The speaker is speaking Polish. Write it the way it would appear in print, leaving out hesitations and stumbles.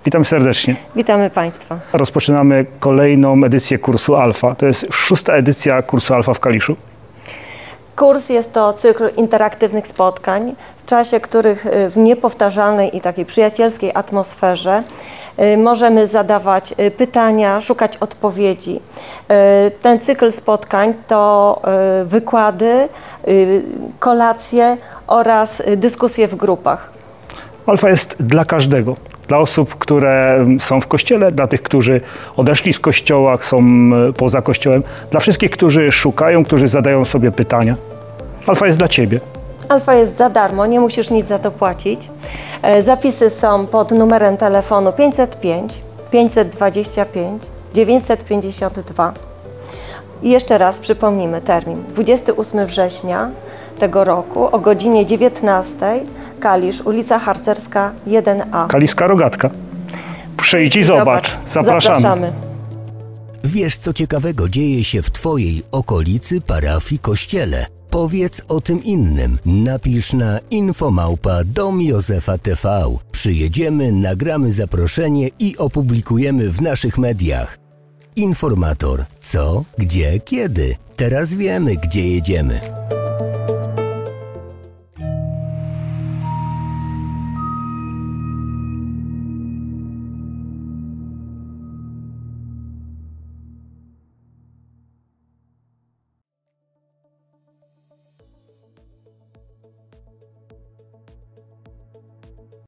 Witam serdecznie. Witamy Państwa. Rozpoczynamy kolejną edycję kursu Alfa. To jest 6. edycja kursu Alfa w Kaliszu. Kurs jest to cykl interaktywnych spotkań, w czasie których w niepowtarzalnej i takiej przyjacielskiej atmosferze możemy zadawać pytania, szukać odpowiedzi. Ten cykl spotkań to wykłady, kolacje oraz dyskusje w grupach. Alfa jest dla każdego. Dla osób, które są w kościele, dla tych, którzy odeszli z kościoła, są poza kościołem, dla wszystkich, którzy szukają, którzy zadają sobie pytania. Alfa jest dla Ciebie. Alfa jest za darmo, nie musisz nic za to płacić. Zapisy są pod numerem telefonu 505 525 952. I jeszcze raz przypomnimy termin. 28 września tego roku o godzinie 19:00 Kalisz, ulica Harcerska 1A. Kaliska Rogatka. Przyjdź i zobacz. Zapraszamy. Wiesz, co ciekawego dzieje się w Twojej okolicy, parafii, kościele? Powiedz o tym innym. Napisz na info@domjozefa.tv. Przyjedziemy, nagramy zaproszenie i opublikujemy w naszych mediach. Informator. Co, gdzie, kiedy? Teraz wiemy, gdzie jedziemy.